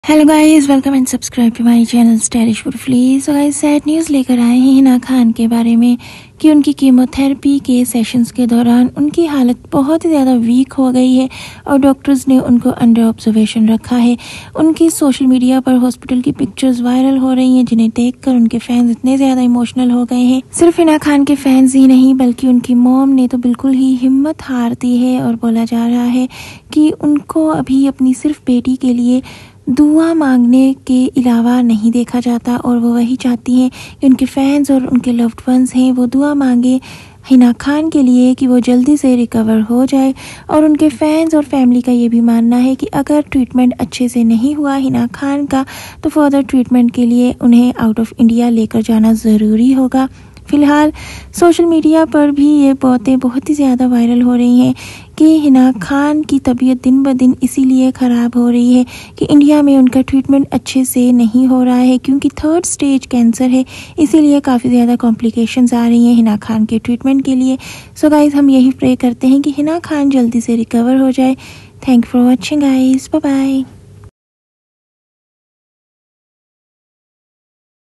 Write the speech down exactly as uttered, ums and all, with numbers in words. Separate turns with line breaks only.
Hello guys, welcome and subscribe to my channel stylish Foodfly. So guys, sad news लेकर आए हैं हिना खान के बारे में कि उनकी कीमोथेरेपी के सेशंस के दौरान उनकी हालत बहुत ही ज़्यादा वीक हो गई है और डॉक्टर्स ने उनको अंडर ऑब्जर्वेशन रखा है। उनकी सोशल मीडिया पर हॉस्पिटल की पिक्चर्स वायरल हो रही हैं, जिन्हें देखकर उनके फैंस इतने ज़्यादा इमोशनल हो गए हैं। सिर्फ हिना खान के फैंस ही नहीं बल्कि उनकी मॉम ने तो बिल्कुल ही हिम्मत हार दी है और बोला जा रहा है कि उनको अभी अपनी सिर्फ बेटी के लिए दुआ मांगने के अलावा नहीं देखा जाता और वो वही चाहती हैं कि उनके फैंस और उनके लव्ड वंस हैं वो दुआ मांगे हिना खान के लिए कि वो जल्दी से रिकवर हो जाए। और उनके फैंस और फैमिली का ये भी मानना है कि अगर ट्रीटमेंट अच्छे से नहीं हुआ हिना खान का तो फर्दर ट्रीटमेंट के लिए उन्हें आउट ऑफ इंडिया लेकर जाना ज़रूरी होगा। फिलहाल सोशल मीडिया पर भी ये बातें बहुत ही ज़्यादा वायरल हो रही हैं कि हिना खान की तबीयत दिन ब दिन इसीलिए ख़राब हो रही है कि इंडिया में उनका ट्रीटमेंट अच्छे से नहीं हो रहा है, क्योंकि थर्ड स्टेज कैंसर है, इसीलिए काफ़ी ज़्यादा कॉम्प्लिकेशंस आ रही हैं हिना खान के ट्रीटमेंट के लिए। सो गाइज़, हम यही प्रे करते हैं कि हिना खान जल्दी से रिकवर हो जाए। Thank you for watching guys, bye bye.